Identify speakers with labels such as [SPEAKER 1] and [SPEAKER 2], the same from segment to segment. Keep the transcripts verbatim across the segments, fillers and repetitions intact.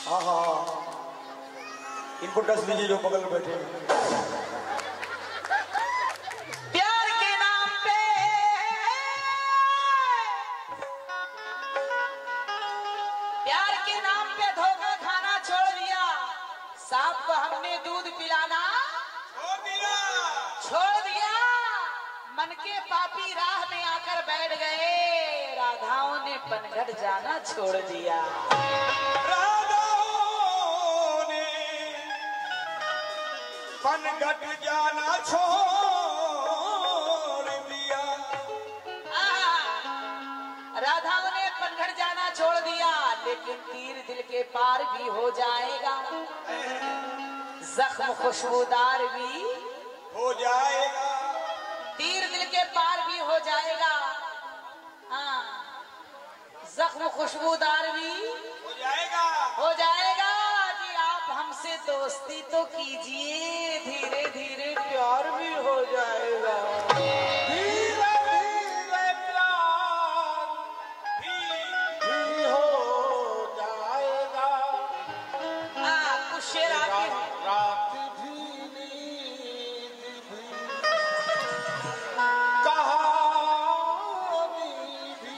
[SPEAKER 1] हाँ हाँ इनको डस दीजिए जो बगल में बैठे हैं।
[SPEAKER 2] प्यार के नाम पे प्यार के नाम पे धोखा खाना छोड़ दिया। सांप को हमने दूध पिलाना
[SPEAKER 1] छोड़ दिया
[SPEAKER 2] छोड़ दिया। मन के पापी राह में आकर बैठ गए। राधाओं ने पनघट जाना छोड़ दिया।
[SPEAKER 1] पनघट जाना छोड़ दिया।
[SPEAKER 2] राधाओं ने पनघट जाना छोड़ दिया। लेकिन तीर दिल के पार भी हो जाएगा। जख्म खुशबूदार भी
[SPEAKER 1] हो जाएगा।
[SPEAKER 2] तीर दिल के पार भी हो जाएगा। हाँ जख्म खुशबूदार भी
[SPEAKER 1] हो जाएगा
[SPEAKER 2] हो जाएगा। कि आप हमसे दोस्ती तो कीजिए। धीरे धीरे प्यार भी हो जाएगा।
[SPEAKER 1] धीरे धीरे प्यार भी, भी हो जाएगा।
[SPEAKER 2] हाँ कुछ शेर आगे हैं।
[SPEAKER 1] रात भी नींद भी कहानी भी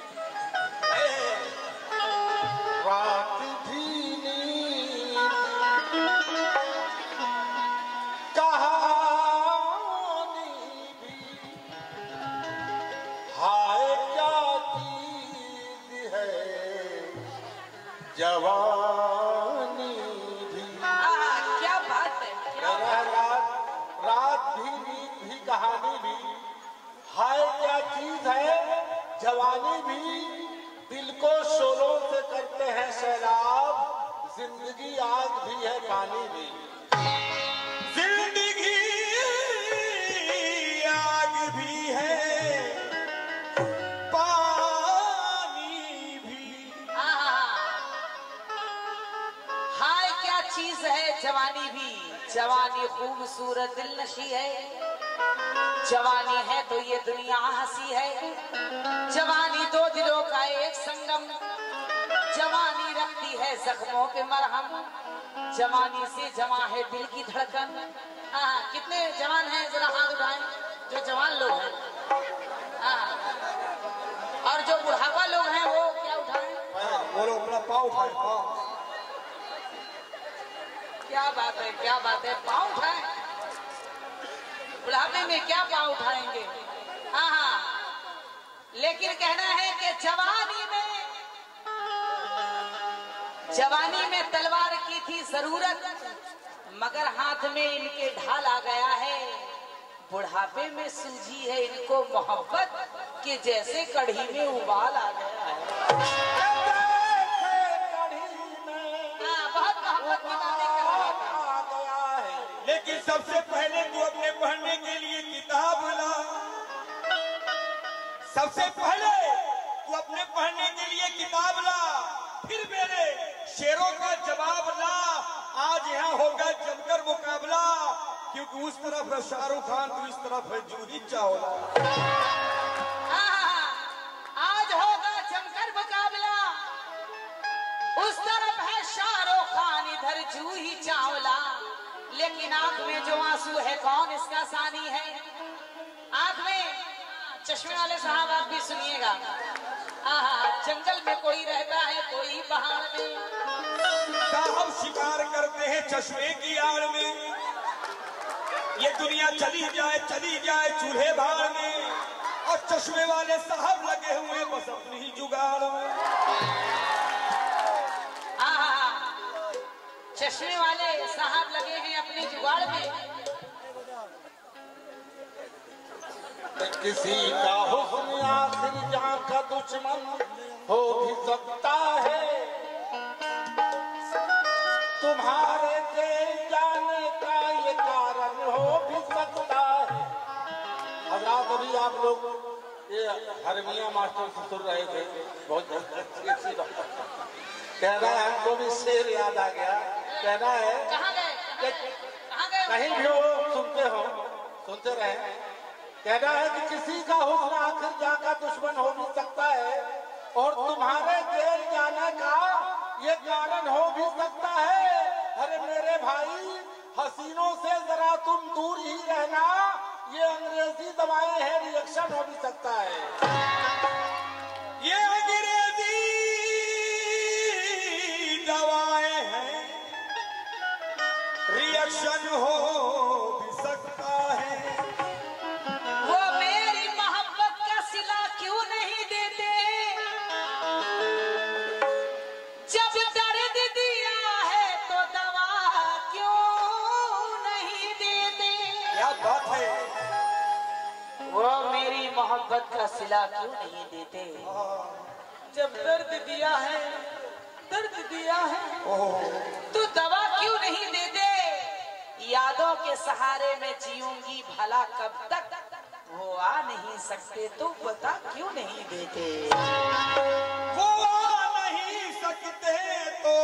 [SPEAKER 1] रात भी नींद कहानी भी हाय क्या चीज है जवानी भी।
[SPEAKER 2] हाँ, क्या बात है क्या बात है।
[SPEAKER 1] रात रात भी नींद भी कहानी भी हाय क्या चीज है जवानी भी। दिल को शोलों से करते हैं सैलाब। जिंदगी आग भी है पानी भी। जिंदगी आग भी है पानी भी।
[SPEAKER 2] हाय क्या चीज है जवानी भी। जवानी खूबसूरत दिल नशी है। जवानी है तो ये दुनिया हंसी है। जवानी दो दिलों का एक संगम। जवानी रखती है जख्मों पे मरहम। जवानी से जवां है दिल की धड़कन। हाँ कितने जवान हैं जरा हाथ उठाएं जो जवान लोग हैं। हाँ और जो बुढ़ापा लोग हैं वो क्या उठाएं।
[SPEAKER 1] बोलो अपना पाँव उठाए पाँव।
[SPEAKER 2] क्या बात है क्या बात है। पाँव उठाएं। बुढ़ापे में क्या पाँव उठाएंगे। हाँ हाँ लेकिन कहना है कि जवानी में जवानी में तलवार की थी जरूरत। मगर हाथ में इनके ढाल आ गया है। बुढ़ापे में सूझी है इनको मोहब्बत कि जैसे कढ़ी में उबाल आ गया है। हाँ बहुत मोहब्बत की बातें कर रहा था।
[SPEAKER 1] लेकिन सबसे पहले तू अपने पढ़ने के लिए किताब ला। सबसे पहले तू अपने पढ़ने के लिए किताब ला। फिर मेरे शेरों का जवाब ला। आज यहाँ होगा जमकर मुकाबला। क्योंकि उस तरफ है शाहरुख खान तो इस तरफ है जूही चावला।
[SPEAKER 2] आज होगा जमकर मुकाबला। उस तरफ है शाहरुख खान इधर जूही चावला। लेकिन आंख में जो आंसू है कौन इसका सानी है। आंख में चश्मे वाले साहब आप भी सुनिएगा। आहा जंगल में कोई रहता है कोई पहाड़ में।
[SPEAKER 1] साहब शिकार करते हैं चश्मे की आड़ में। ये दुनिया चली जाए चली जाए चूल्हे भाड़ में। और चश्मे वाले साहब लगे हुए बस अपनी ही जुगाड़ में।
[SPEAKER 2] आहा चश्मे वाले साहब लगे हैं अपनी जुगाड़ में।
[SPEAKER 1] किसी का हुस्न आखिर जान का दुश्मन हो भी सकता है। तुम्हारे जेल जाने का ये कारण हो भी सकता है। हजरात अभी आप लोग ये हरमिया मास्टर से सुन रहे थे। बहुत अच्छी बात कह रहा है। हमको भी शेर याद आ गया। कहना है
[SPEAKER 2] कहाँ गए कहाँ गए
[SPEAKER 1] कहीं भी हो सुनते हो सुनते रहे। कहना है कि किसी का हुस्न आखिर जान का दुश्मन हो भी सकता है। और तुम्हारे जेल जाने का ये कारण हो भी सकता है। सकता है। अरे मेरे भाई, हसीनों से जरा तुम दूर ही रहना, ये अंग्रेजी दवाएं हैं, रिएक्शन हो भी सकता है।
[SPEAKER 3] ये अंग्रेजी दवाएं हैं, रिएक्शन हो भी सकता है।
[SPEAKER 2] वो मेरी मोहब्बत का सिला क्यों नहीं देते, जब दर्द दिया है तो दवा क्यों नहीं देते।
[SPEAKER 3] क्या बात है।
[SPEAKER 2] वो मेरी मोहब्बत का सिला क्यों नहीं देते, जब दर्द दिया है, दर्द दिया है तो दवा क्यों नहीं देते। यादों के सहारे में जीऊंगी भला कब तक, वो आ नहीं सकते तो बता क्यों नहीं देते।
[SPEAKER 3] वो आ नहीं सकते तो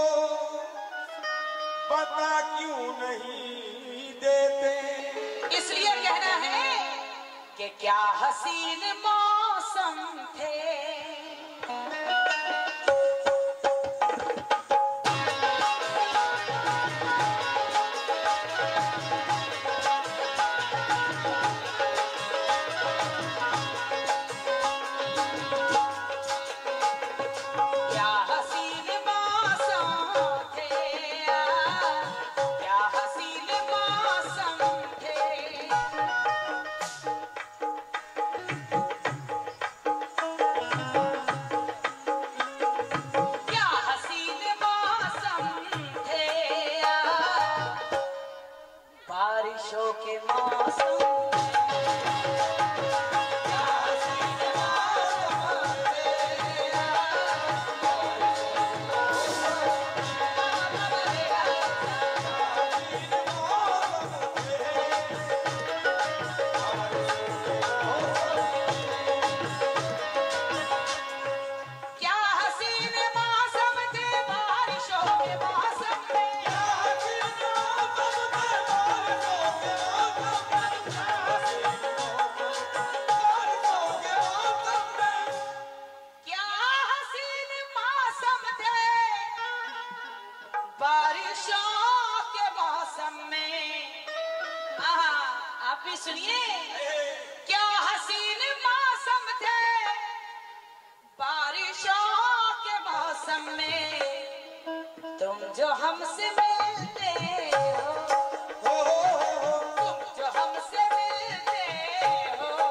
[SPEAKER 3] बता क्यों नहीं देते।
[SPEAKER 2] इसलिए कहना है कि क्या हसीन मौसम थे, बारिशों के मौसम। सुनिए, क्या हसीन मौसम थे बारिशों के मौसम में, तुम जो हमसे मिलते हो, तुम जो हमसे मिलते हो,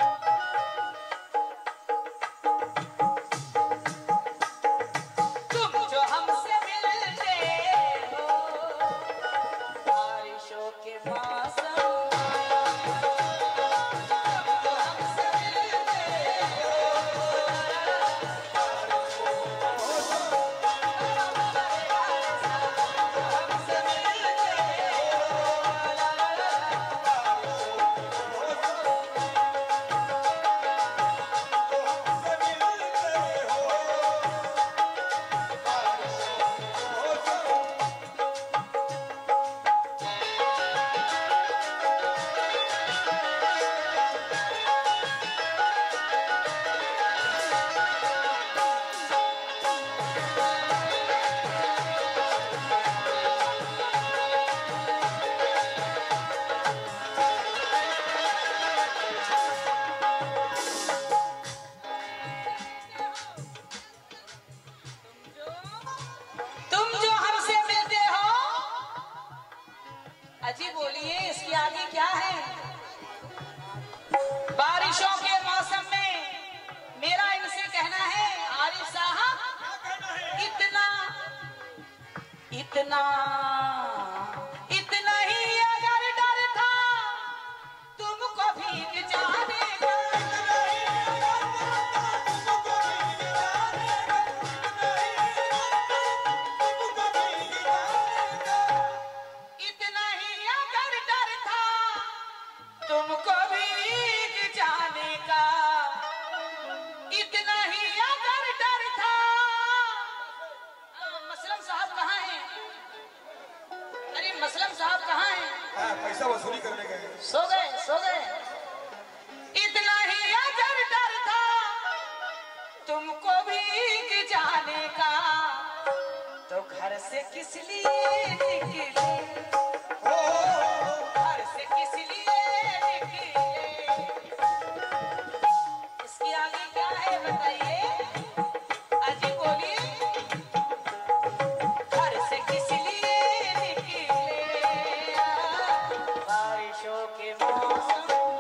[SPEAKER 2] तुम जो हमसे मिलते हो, बारिशों के मौसम। अजी बोलिए, इसके आगे क्या है। बारिशों के मौसम में मेरा इनसे कहना है, आरिफ साहब, इतना इतना इतना ही अगर डर था तुमको भीग जाने का, तुमको भीग जाने का, इतना ही अगर डर था। मसलम साहब कहाँ हैं? अरे मसलम साहब कहाँ हैं?
[SPEAKER 3] पैसा वसूली करने गए।
[SPEAKER 2] सो गए सो गए। इतना ही अगर डर था तुमको भीग जाने का, तो घर से किस लिए निकले, घर से किस लिए निकले, इसके आगे क्या है बताइए, अजी बोलिए। घर से किस लिए निकले, बारिशों के मौसम,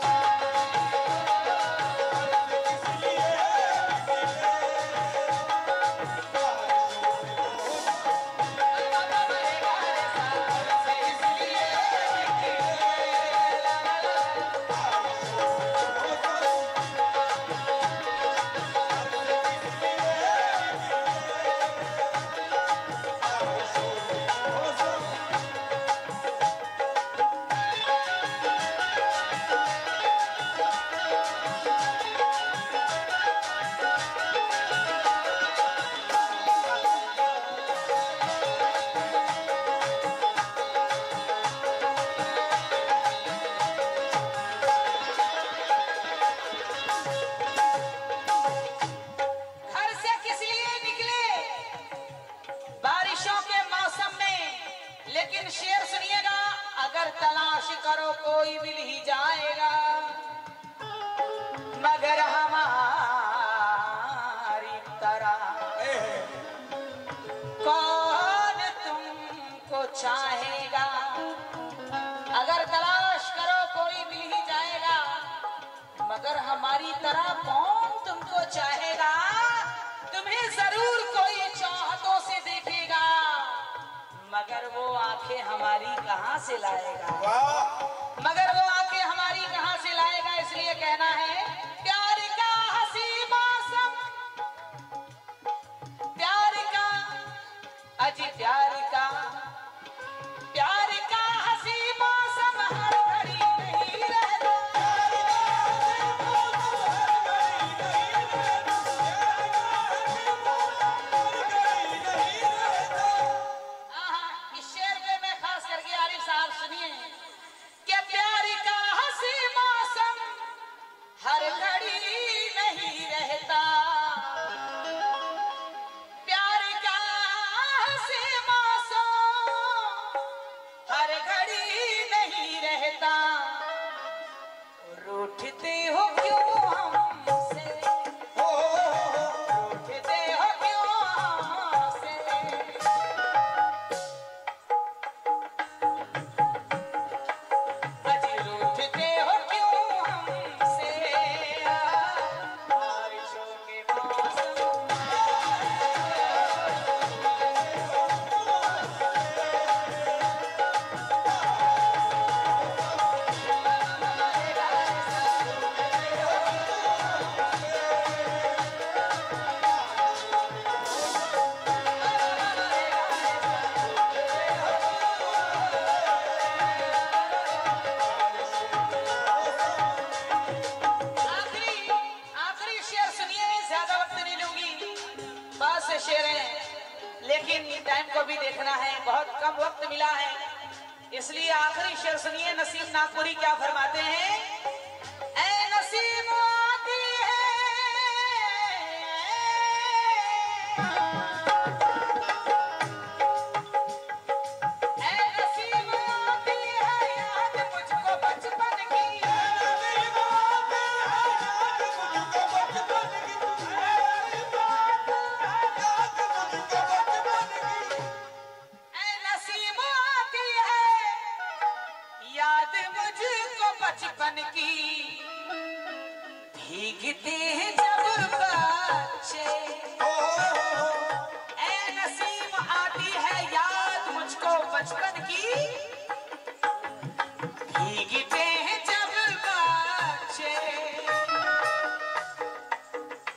[SPEAKER 2] शेर सुनिएगा, अगर तलाश करो कोई मिल ही जाएगा, मगर हमारी तरह कौन तुमको चाहेगा। अगर तलाश करो कोई मिल ही जाएगा, मगर हमारी तरह कौन तुमको चाहेगा। तुम्हें जरूर कोई चाहतों से देखेगा, मगर वो आंखें हमारी कहां से लाएगा, मगर वो आंखें हमारी कहां से लाएगा। इसलिए कहना है, प्यार का हंसी मौसम, प्यार का अजी प्यार का, प्यार का हंसी मौसम हर घड़ी नहीं रहता, हर घड़ी नहीं रहता, प्यार का हंसी मौसम हर घड़ी नहीं रहता। रूठते हो क्यों हमसे, रूठते हो क्यों हमसे, अजी रूठते हो शेर हैं, लेकिन टाइम को भी देखना है, बहुत कम वक्त मिला है, इसलिए आखिरी शेर सुनिए। नसीम नागपुरी क्या फरमाते हैं, ऐ नसीम आती है, ऐ नसीम आती है याद मुझको बचपन की, याद मुझको बचपन की, भीगते हैं जब बच्चे, ऐ नसीम आती है याद मुझको बचपन की, भीगते हैं जब बच्चे,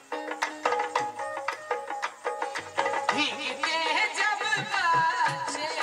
[SPEAKER 2] भीगते हैं जब बच्चे,